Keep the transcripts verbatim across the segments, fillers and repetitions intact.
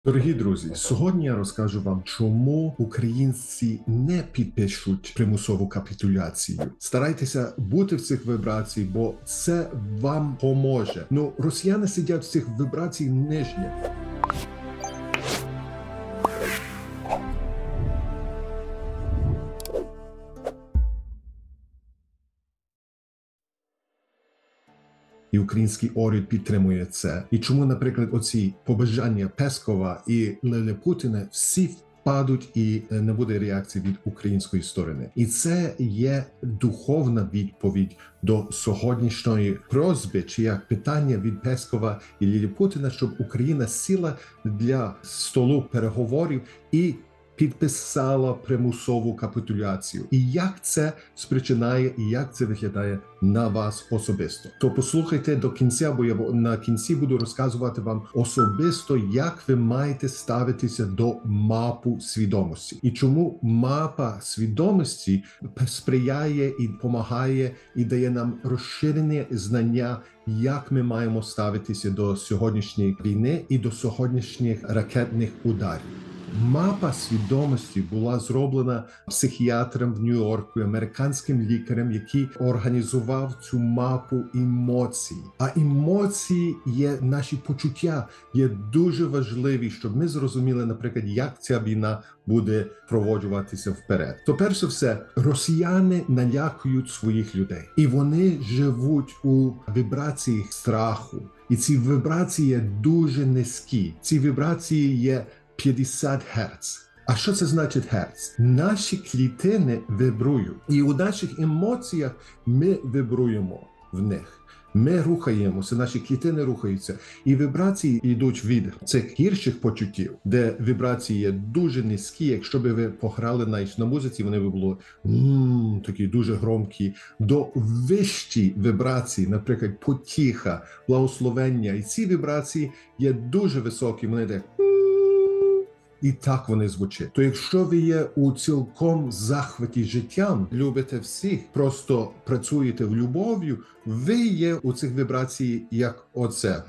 Дорогі друзі, сьогодні я розкажу вам, чому українці не підпишуть примусову капітуляцію. Старайтеся бути в цих вібрацій, бо це вам поможе. Ну, росіяни сидять в цих вібрацій нижніх. І український уряд підтримує це. І чому, наприклад, оці побажання Пескова і Леля Путіна всі впадуть і не буде реакції від української сторони. І це є духовна відповідь до сьогоднішньої просьби, чи як питання від Пескова і Лелі Путіна, щоб Україна сіла для столу переговорів і підписала примусову капітуляцію. І як це спричиняє, і як це виглядає на вас особисто. То послухайте до кінця, бо я на кінці буду розказувати вам особисто, як ви маєте ставитися до мапу свідомості. І чому мапа свідомості сприяє і допомагає, і дає нам розширене знання, як ми маємо ставитися до сьогоднішньої війни і до сьогоднішніх ракетних ударів. Мапа свідомості була зроблена психіатром в Нью-Йорку, американським лікарем, який організував цю мапу емоцій. А емоції є наші почуття, є дуже важливі, щоб ми зрозуміли, наприклад, як ця війна буде проводжуватися вперед. То перше все, росіяни налякують своїх людей. І вони живуть у вібраціях страху. І ці вібрації є дуже низькі. Ці вібрації є п'ятдесят герц. А що це значить герц? Наші клітини вібрують. І у наших емоціях ми вібруємо в них. Ми рухаємося, наші клітини рухаються. І вібрації йдуть від цих гірших почуттів, де вібрації є дуже низькі. Якщо б ви пограли навіть на музиці, вони б були м-м, такі дуже громкі, до вищі вібрації, наприклад, потіха, благословення. І ці вібрації є дуже високі, вони так. І так вони звучать. То якщо ви є у цілком захваті життям, любите всіх, просто працюєте в любов'ю, ви є у цих вібрацій як оце.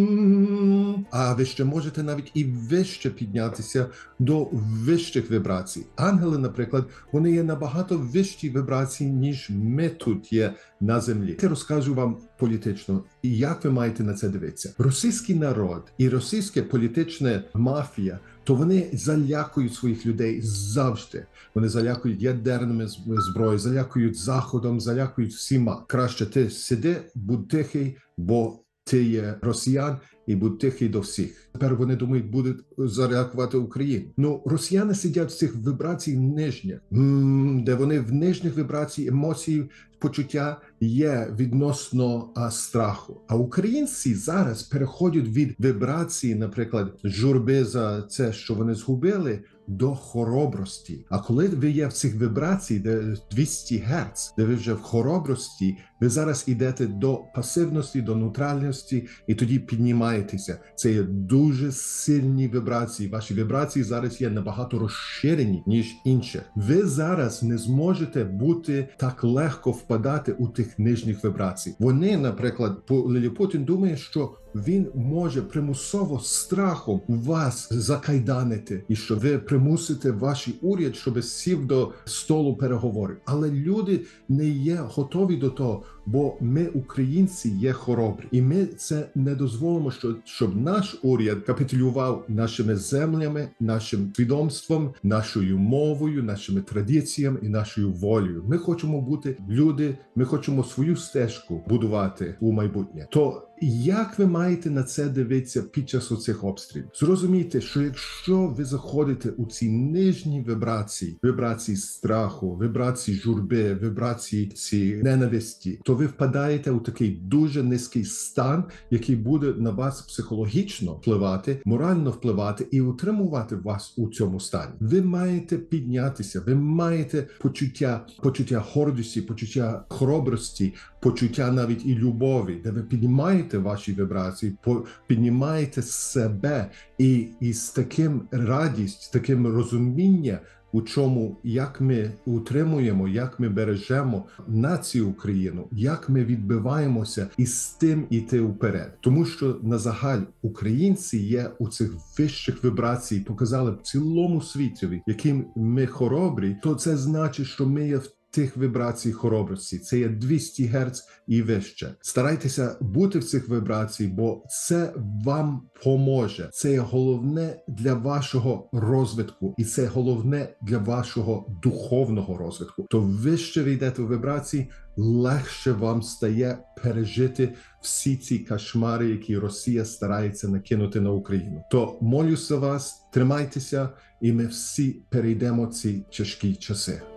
А ви ще можете навіть і вище піднятися до вищих вібрацій. Ангели, наприклад, вони є набагато вищі вібрації, ніж ми тут є на землі. Я розкажу вам політично, і як ви маєте на це дивитися. Російський народ і російська політична мафія, то вони залякують своїх людей завжди. Вони залякують ядерними зброєю, залякують Заходом, залякують всіма. Краще ти сиди, будь тихий, бо ти є росіян, і будь тихий до всіх. Тепер вони думають, будуть залякувати Україну. Ну, росіяни сидять в цих вібрацій нижніх, де вони в нижніх вібрацій емоцій, почуття є відносно а, страху. А українці зараз переходять від вібрації, наприклад, журби за це, що вони згубили, до хоробрості. А коли ви є в цих вібрацій, де двісті герц, де ви вже в хоробрості, ви зараз йдете до пасивності, до нейтральності, і тоді піднімаєтеся. Це є дуже сильні вібрації. Ваші вібрації зараз є набагато розширені, ніж інші. Ви зараз не зможете бути так легко впадати у тих нижніх вібрацій. Вони, наприклад, Леля Путін думає, що він може примусово страхом вас закайданити, і що ви примусите ваш уряд, щоб сів до столу переговорів. Але люди не є готові до того, бо ми, українці, є хоробрі. І ми це не дозволимо, що, щоб наш уряд капітулював нашими землями, нашим свідомством, нашою мовою, нашими традиціями і нашою волею. Ми хочемо бути люди, ми хочемо свою стежку будувати у майбутнє. То як ви маєте на це дивитися під час оцих обстрілів? Зрозумійте, що якщо ви заходите у ці нижні вібрації, вібрації страху, вібрації журби, вібрації ці ненависті, то ви впадаєте у такий дуже низький стан, який буде на вас психологічно впливати, морально впливати і утримувати вас у цьому стані. Ви маєте піднятися, ви маєте почуття, почуття гордості, почуття хоробрості, почуття навіть і любові, де ви піднімаєте ваші вібрації, піднімаєте себе і, і з таким радість, з таким розумінням у чому, як ми утримуємо, як ми бережемо націю Україну, як ми відбиваємося і з тим іти вперед. Тому що на загаль українці є у цих вищих вібрацій, показали в цілому світові, яким ми хоробрі, то це значить, що ми є в тих вібрацій хоробрості. Це є двісті герц і вище. Старайтеся бути в цих вібрацій, бо це вам поможе. Це є головне для вашого розвитку, і це головне для вашого духовного розвитку. То вище ви йдете в вібрації, легше вам стає пережити всі ці кошмари, які Росія старається накинути на Україну. То молюся за вас, тримайтеся, і ми всі перейдемо ці тяжкі часи.